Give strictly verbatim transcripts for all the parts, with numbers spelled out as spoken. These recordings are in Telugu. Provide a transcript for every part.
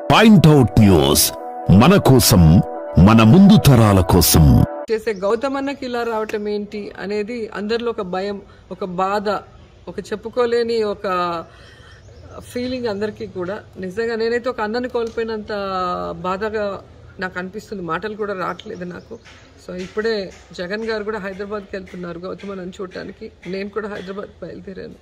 పాయింట్అవుట్ న్యూస్ మన కోసం మన ముందు తరాల కోసం చేసే గౌతమన్నకి ఇలా రావటం ఏంటి అనేది అందరిలో ఒక భయం, ఒక బాధ, ఒక చెప్పుకోలేని ఒక ఫీలింగ్ అందరికీ కూడా. నిజంగా నేనైతే ఒక అన్నని కోల్పోయినంత బాధగా నాకు అనిపిస్తుంది. మాటలు కూడా రావట్లేదు నాకు. సో ఇప్పుడే జగన్ గారు కూడా హైదరాబాద్కి వెళ్తున్నారు గౌతమన్నని చూడటానికి. నేను కూడా హైదరాబాద్ బయలుదేరాను.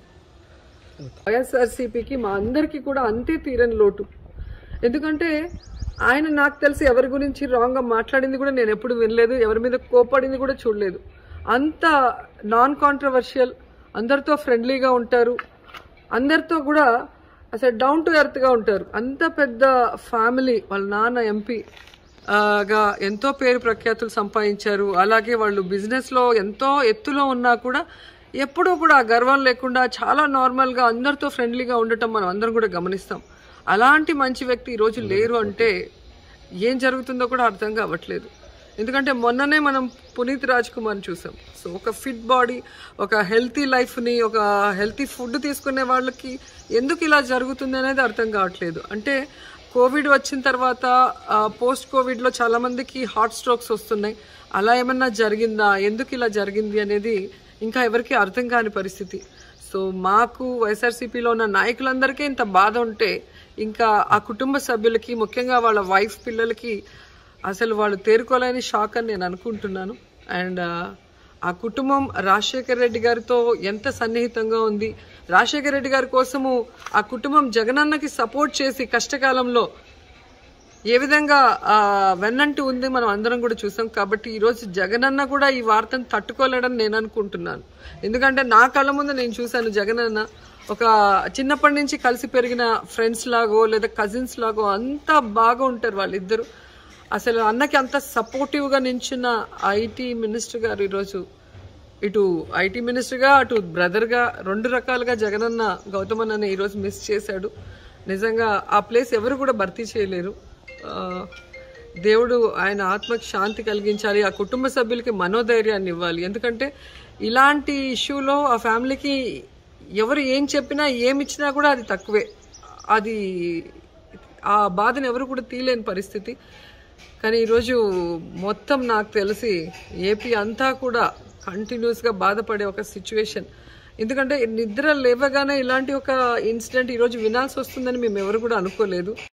వైఎస్ఆర్సీపీకి మా అందరికీ కూడా అంతే తీరని లోటు. ఎందుకంటే ఆయన నాకు తెలిసి ఎవరి గురించి రాంగ్గా మాట్లాడింది కూడా నేను ఎప్పుడు వినలేదు, ఎవరి మీద కోపడింది కూడా చూడలేదు. అంత నాన్ కాంట్రవర్షియల్, అందరితో ఫ్రెండ్లీగా ఉంటారు, అందరితో కూడా అసలు డౌన్ టు ఎర్త్గా ఉంటారు. అంత పెద్ద ఫ్యామిలీ, వాళ్ళ నాన్న ఎంపీ గా ఎంతో పేరు ప్రఖ్యాతులు సంపాదించారు. అలాగే వాళ్ళు బిజినెస్లో ఎంతో ఎత్తులో ఉన్నా కూడా ఎప్పుడూ కూడా గర్వం లేకుండా చాలా నార్మల్గా అందరితో ఫ్రెండ్లీగా ఉండటం మనం అందరం కూడా గమనిస్తాం. అలాంటి మంచి వ్యక్తి ఈరోజు లేరు అంటే ఏం జరుగుతుందో కూడా అర్థం కావట్లేదు. ఎందుకంటే మొన్ననే మనం పునీత్ రాజ్ కుమార్ని చూసాం. సో ఒక ఫిట్ బాడీ, ఒక హెల్తీ లైఫ్ని, ఒక హెల్తీ ఫుడ్ తీసుకునే వాళ్ళకి ఎందుకు ఇలా జరుగుతుంది అనేది అర్థం కావట్లేదు. అంటే కోవిడ్ వచ్చిన తర్వాత పోస్ట్ కోవిడ్లో చాలామందికి హార్ట్ స్ట్రోక్స్ వస్తున్నాయి. అలా ఏమన్నా జరిగిందా, ఎందుకు ఇలా జరిగింది అనేది ఇంకా ఎవరికి అర్థం కాని పరిస్థితి. సో మాకు వైఎస్ఆర్సీపీలో ఉన్న నాయకులందరికీ ఇంత బాధ ఉంటే ఇంకా ఆ కుటుంబ సభ్యులకి, ముఖ్యంగా వాళ్ళ వైఫ్ పిల్లలకి అసలు వాళ్ళు తేరుకోలేని షాక్ అని నేను అనుకుంటున్నాను. అండ్ ఆ కుటుంబం రాజశేఖర్ రెడ్డి గారితో ఎంత సన్నిహితంగా ఉంది. రాజశేఖర్ రెడ్డి గారి కోసము ఆ కుటుంబం జగనన్నకి సపోర్ట్ చేసి కష్టకాలంలో ఏ విధంగా వెన్నంటూ ఉంది మనం అందరం కూడా చూసాం. కాబట్టి ఈరోజు జగనన్న కూడా ఈ వార్తను తట్టుకోలేడని నేను అనుకుంటున్నాను. ఎందుకంటే నా కళ్ళ ముందు నేను చూశాను జగనన్న ఒక చిన్నప్పటి నుంచి కలిసి పెరిగిన ఫ్రెండ్స్ లాగో లేదా కజిన్స్ లాగో అంత బాగా ఉంటారు వాళ్ళిద్దరు. అసలు అన్నకి అంత సపోర్టివ్గా నించున్న ఐటీ మినిస్టర్ గారు ఈరోజు ఇటు ఐటీ మినిస్టర్గా అటు బ్రదర్గా రెండు రకాలుగా జగనన్న గౌతమన్నని ఈరోజు మిస్ చేశాడు. నిజంగా ఆ ప్లేస్ ఎవరు కూడా భర్తీ చేయలేరు. దేవుడు ఆయన ఆత్మకి శాంతి కలిగించాలి, ఆ కుటుంబ సభ్యులకి మనోధైర్యాన్ని ఇవ్వాలి. ఎందుకంటే ఇలాంటి ఇష్యూలో ఆ ఫ్యామిలీకి ఎవరు ఏం చెప్పినా ఏమిచ్చినా కూడా అది తక్కువే. అది ఆ బాధను ఎవరు కూడా తీయలేని పరిస్థితి. కానీ ఈరోజు మొత్తం నాకు తెలిసి ఏపీ అంతా కూడా కంటిన్యూస్గా బాధపడే ఒక సిచ్యువేషన్. ఎందుకంటే నిద్ర లేవగానే ఇలాంటి ఒక ఇన్సిడెంట్ ఈరోజు వినాల్సి వస్తుందని మేము ఎవరు కూడా అనుకోలేదు.